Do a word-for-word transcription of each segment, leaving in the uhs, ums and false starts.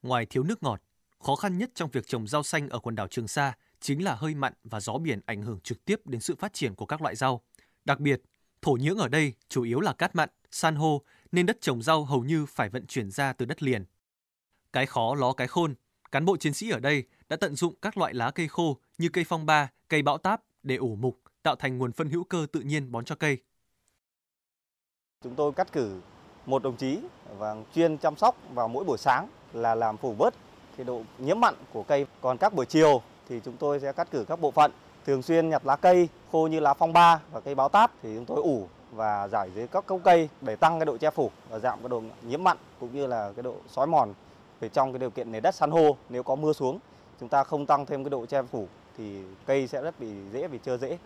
Ngoài thiếu nước ngọt, khó khăn nhất trong việc trồng rau xanh ở quần đảo Trường Sa chính là hơi mặn và gió biển ảnh hưởng trực tiếp đến sự phát triển của các loại rau. Đặc biệt, thổ nhưỡng ở đây chủ yếu là cát mặn, san hô nên đất trồng rau hầu như phải vận chuyển ra từ đất liền. Cái khó ló cái khôn, cán bộ chiến sĩ ở đây đã tận dụng các loại lá cây khô như cây phong ba, cây bão táp để ủ mục, tạo thành nguồn phân hữu cơ tự nhiên bón cho cây. Chúng tôi cắt cử một đồng chí và chuyên chăm sóc vào mỗi buổi sáng là làm phủ bớt cái độ nhiễm mặn của cây. Còn các buổi chiều thì chúng tôi sẽ cắt cử các bộ phận thường xuyên nhặt lá cây khô như lá phong ba và cây báo táp thì chúng tôi ủ và rải dưới các gốc cây để tăng cái độ che phủ và giảm cái độ nhiễm mặn cũng như là cái độ xói mòn. Về trong cái điều kiện nền đất san hô, nếu có mưa xuống, chúng ta không tăng thêm cái độ che phủ thì cây sẽ rất bị dễ bị trơ rễ.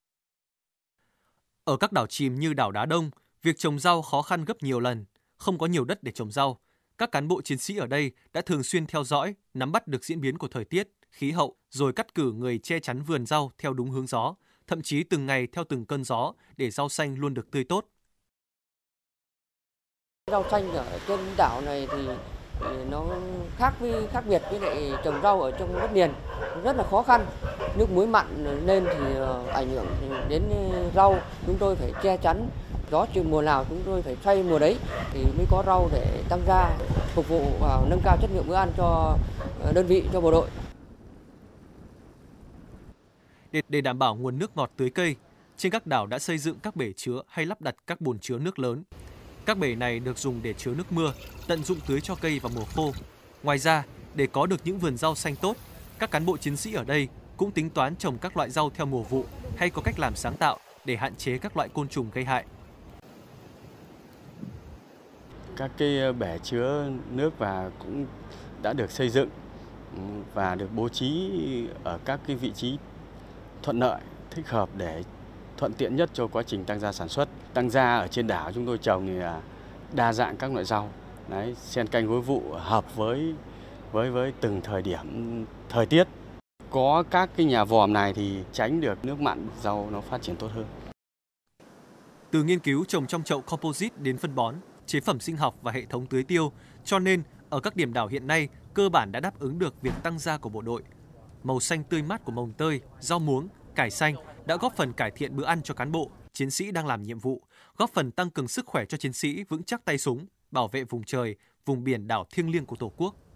Ở các đảo chìm như đảo Đá Đông, việc trồng rau khó khăn gấp nhiều lần, không có nhiều đất để trồng rau. Các cán bộ chiến sĩ ở đây đã thường xuyên theo dõi, nắm bắt được diễn biến của thời tiết, khí hậu, rồi cắt cử người che chắn vườn rau theo đúng hướng gió, thậm chí từng ngày theo từng cơn gió để rau xanh luôn được tươi tốt. Rau xanh ở trên đảo này thì nó khác với khác biệt với lại trồng rau ở trong đất liền, rất là khó khăn. Nước muối mặn lên thì ảnh hưởng đến rau, chúng tôi phải che chắn. Gió chừng mùa nào chúng tôi phải xoay mùa đấy thì mới có rau để tăng ra, phục vụ vào nâng cao chất lượng bữa ăn cho đơn vị, cho bộ đội. Để, để đảm bảo nguồn nước ngọt tưới cây, trên các đảo đã xây dựng các bể chứa hay lắp đặt các bồn chứa nước lớn. Các bể này được dùng để chứa nước mưa, tận dụng tưới cho cây vào mùa khô. Ngoài ra, để có được những vườn rau xanh tốt, các cán bộ chiến sĩ ở đây cũng tính toán trồng các loại rau theo mùa vụ hay có cách làm sáng tạo để hạn chế các loại côn trùng gây hại. Các cái bể chứa nước và cũng đã được xây dựng và được bố trí ở các cái vị trí thuận lợi, thích hợp để thuận tiện nhất cho quá trình tăng gia sản xuất. Tăng gia ở trên đảo chúng tôi trồng thì là đa dạng các loại rau, đấy, xen canh gối vụ hợp với với với từng thời điểm thời tiết. Có các cái nhà vòm này thì tránh được nước mặn, rau nó phát triển tốt hơn. Từ nghiên cứu trồng trong chậu composite đến phân bón, chế phẩm sinh học và hệ thống tưới tiêu, cho nên ở các điểm đảo hiện nay cơ bản đã đáp ứng được việc tăng gia của bộ đội. Màu xanh tươi mát của mồng tơi, rau muống, cải xanh đã góp phần cải thiện bữa ăn cho cán bộ, chiến sĩ đang làm nhiệm vụ, góp phần tăng cường sức khỏe cho chiến sĩ vững chắc tay súng, bảo vệ vùng trời, vùng biển đảo thiêng liêng của Tổ quốc.